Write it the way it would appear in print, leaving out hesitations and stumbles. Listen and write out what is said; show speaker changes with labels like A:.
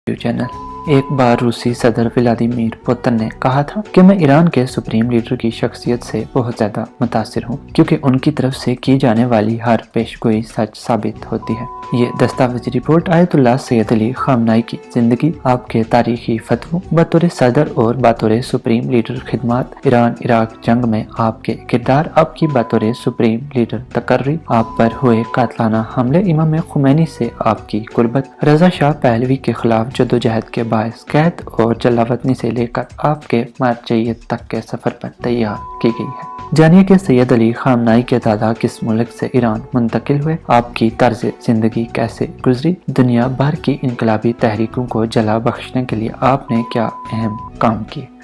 A: Channel. एक बार रूसी सदर व्लादिमीर पुतिन ने कहा था कि मैं ईरान के सुप्रीम लीडर की शख्सियत से बहुत ज्यादा मुतासिर हूँ, क्योंकि उनकी तरफ से की जाने वाली हर पेशगोई सच साबित होती है। ये दस्तावेजी report Ayatollah Sayyed Ali Khamenei की जिंदगी, आपके तारीखी फतवों, बतौर सदर और बतौर सुप्रीम लीडर खिदमत, ईरान इराक जंग में आपके किरदार, आपकी बतौर सुप्रीम लीडर तकर्री, आप पर हुए कातलाना हमले, इमाम खुमैनी से आपकी कुर्बत, रजा शाह पहलवी के खिलाफ जदोजहद के बायस कैद और जलावतनी से लेकर आपके मरजइयत तक के सफर पर तैयार की गई है। जानिए कि सैयद अली खामनाई के दादा किस मुल्क से ईरान मुंतकिल हुए, आपकी तर्ज जिंदगी कैसे गुजरी, दुनिया भर की इनकलाबी तहरीकों को जला बख्शने के लिए आपने क्या अहम काम किए।